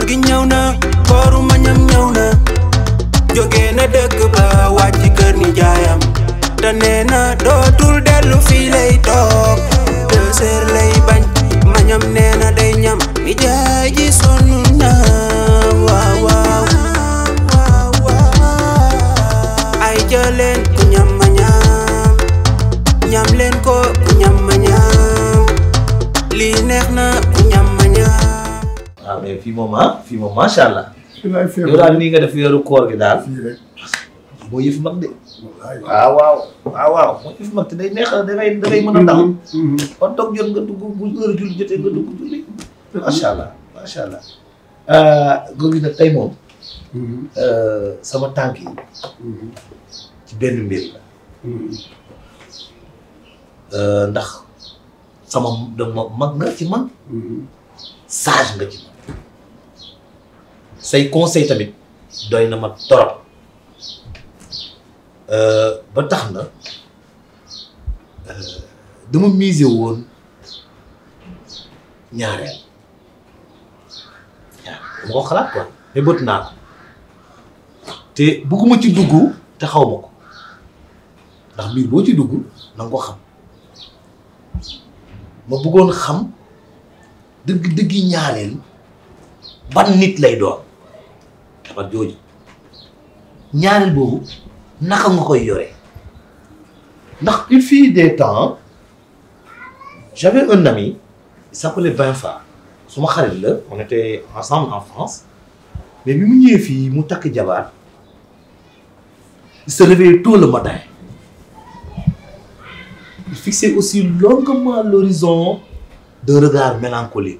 gi ñëw na kooru mañam ñëw na jóge na dëkk ba wàcc kër ni jaayam te nee na dootul dellu fii lay toog 2 heures lay bañ mañam nee na day ñam ni jaay ji sonn na waaw waaw ay jëleen ku ñam ma ñam leen ko ku ñam ma ñam lii neex na ku ñam ma ñam. waaw mais fii moom macha allah. yow daal nii nga def weeru koor gi daal. moo yëf mag de. waaw moo yëf mag te day neex da ngay mën a ndaw. ba toog jot nga dugg bu heure julli jotee nga dugg julli. macha allah góor gi nag tey moom. sama tànk yi. ci benn mbir la. ndax sama dama mag nga ci man. sage nga ci man. say conseil tamit doy na ma torop ba tax na dama misé woon ñaareel dama ko xalaat quoi mais bët naa ko te bëgguma ci dugg te xaw ma ko ndax mbir boo ci dugg na nga ko xam ma bëggoon xam dëgg-dëggi ñaareel ban nit lay doon dafa jooju ñaareel boobu naka nga koy yore ndax il fut des temps j'avais un ami il s'appelait Benfa suma xarit la on était ensemble en France mais bi mu ñëwee fii mu takk jabar il se réveillait tôt le matin il fixait aussi longuement l'horizon d'un regard mélancolique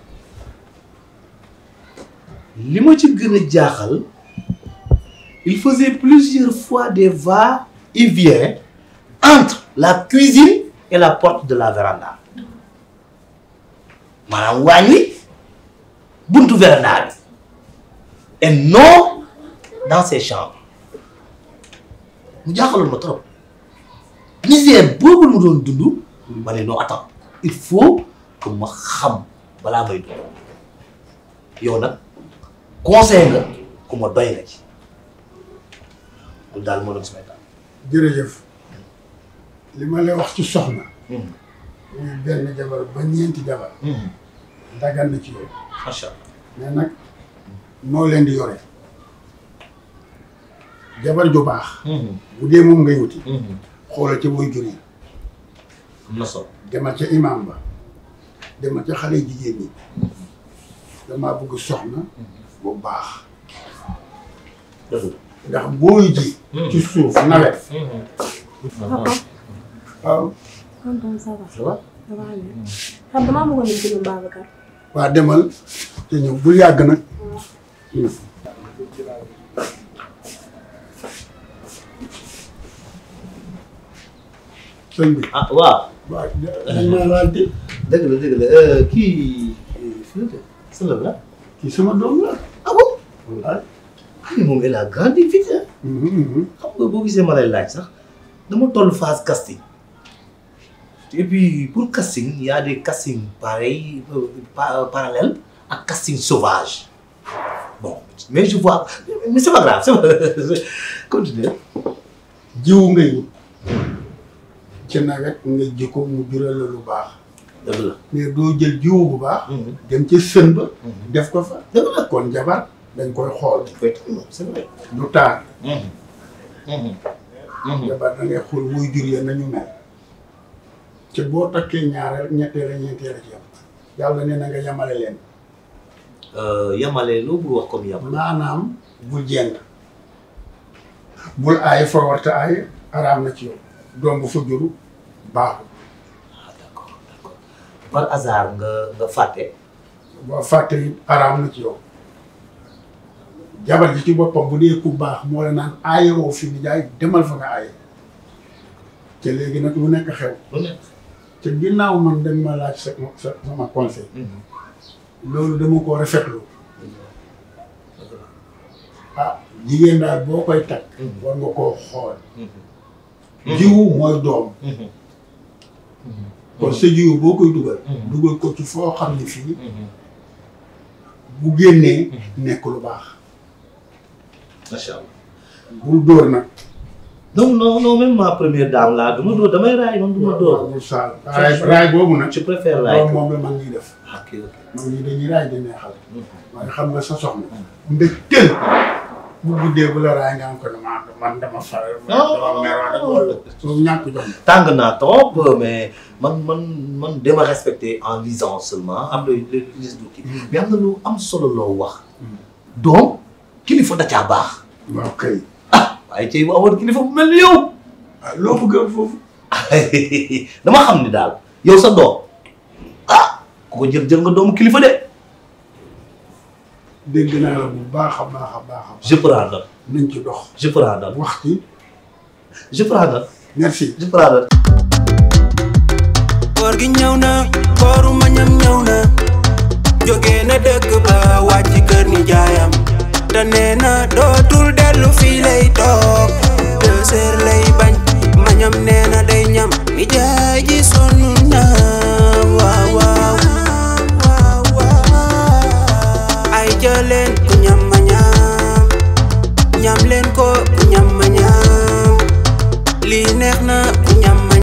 li ma ci gën a jaaxal il faisait plusieurs fois des va-et-vient entre la cuisine et la porte de la véranda maanaam waañ wi buntu véranda bi et non dans ses chambres mu jaaxaloon ma trop misère boobu mu doon dund ma ne non attends il faut que ma xam balaa may dund yow nag conseil nga ku ma doy nga ci loolu daal moo doon samay taal. jërëjëf li ma lay wax ci soxna. muy benn jabar ba ñeenti jabar. dagal na ci yow. macha allah mais nag noo leen di yore jabar ju baax. bu dee moom ngay wuti. xoolal ca woy jur yi. am na solo. demal ca imam ba demal ca xale jigéen ñi damaa bëgg soxna bu baax. dëgg ndax booy ji. ci suuf nawet. Papa. waaw. tonton ça va. ça va. ça va bien. xam damaa bëggoon nañu ci ñoom Babacar. waa demal te ñëw bul yàgg nag. sëñ bi. ah waaw. waaw dañ maa laal de. dëgg la kii fii la sëñ la. kii sama doom la. ah bon. wallaay. moom elle a grandi vite hein. xam nga boo gisee ma lay laaj sax dama toll phase casting et puis pour casting il y a des castings pareils parallèles ak casting sauvage bon mais je vois mais c'est pas grave c'est pas continue. jiwu ngay wut ci nawet nga ji ko mu jural la lu baax. dëgg la mais doo jël jiwu bu baax. dem ci sën ba. def ko fa. dëgg la kon jabar dañ koy xool. c'est vrai. du taar. jabar da ngay xool wuy jur ya nañu mel. te boo takkee ñaareel ñetteel ak ñeenteel a ci yam yàlla nee na nga yamale leen. yamale loo bëgg wax comme yamale. maanaam bul jeng bul aay fa warta aay araam na ci yow doom bu fa juru baaxul. ah d'accord par hasard nga fàtte. boo fàtte it araam na ci yow jabar ji ci boppam bu dee ku baax moo la naan aaye woo fi di jaay demal fa nga aaye te léegi nag lu nekk xew. lu nekk. te ginnaaw man dañ ma laaj sama conseil. loolu dama ko rafetlu. ah jigéen daal boo koy takk. war nga koo xool. jiwu mooy doom. kon sa jiwu boo koy dugal. dugal ko ci foo xam ne fii bu génnee nekk lu baax. macha allah. bul dóor nag. non même ma première dame laa du ma dóor damay raay man du ma dóor. bul saal raay boobu nag. je préfère raay loolu moom la mag ñuy def. ok ok. mag ñi dañuy raay di neexal. waaye xam nga sa soxna. ndek tël bu guddee bu la raay nga am ko man dama faral. dama mer soo ñàkk jox ma. tàng naa trop mais man dama respecté en lisant seulement am na lise du kii mais am na lu am solo loo wax. donc kilifa da caa baax. waaw kay. waaye tey bu amoon kilifa bu mel ni yow. loo bëgg foofu. dama xam ni daal yow sa doom ku ko jël nga doomu kilifa de. dégg naa la bu baax a baax a baax. je prends note. nañ ci dox. je prends note. wax ci. je prends note. merci. je prends note. koor gi ñëw na kooru ma ñam ñëw